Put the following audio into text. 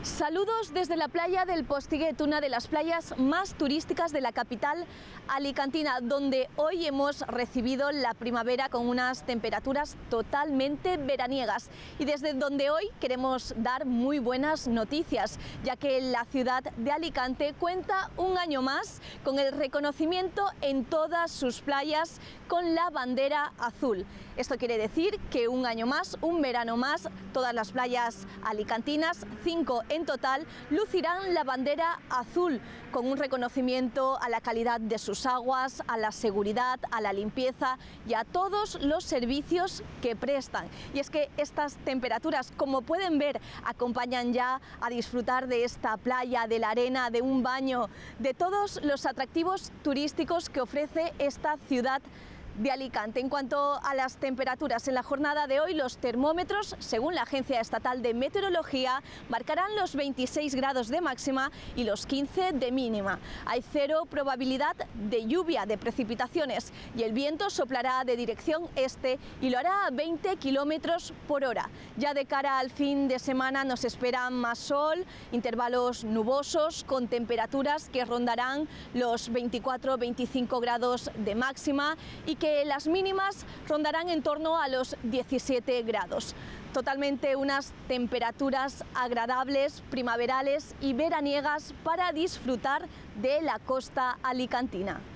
Saludos desde la playa del Postiguet, una de las playas más turísticas de la capital alicantina, donde hoy hemos recibido la primavera con unas temperaturas totalmente veraniegas y desde donde hoy queremos dar muy buenas noticias, ya que la ciudad de Alicante cuenta un año más con el reconocimiento en todas sus playas con la bandera azul. Esto quiere decir que un año más, un verano más, todas las playas alicantinas, 5 en total, lucirán la bandera azul con un reconocimiento a la calidad de sus aguas, a la seguridad, a la limpieza y a todos los servicios que prestan. Y es que estas temperaturas, como pueden ver, acompañan ya a disfrutar de esta playa, de la arena, de un baño, de todos los atractivos turísticos que ofrece esta ciudad de Alicante. En cuanto a las temperaturas, en la jornada de hoy los termómetros, según la Agencia Estatal de Meteorología, marcarán los 26 grados de máxima y los 15 de mínima. Hay cero probabilidad de lluvia, de precipitaciones, y el viento soplará de dirección este y lo hará a 20 kilómetros por hora. Ya de cara al fin de semana nos esperan más sol, intervalos nubosos con temperaturas que rondarán los 24-25 grados de máxima y que las mínimas rondarán en torno a los 17 grados. Totalmente unas temperaturas agradables, primaverales y veraniegas para disfrutar de la costa alicantina.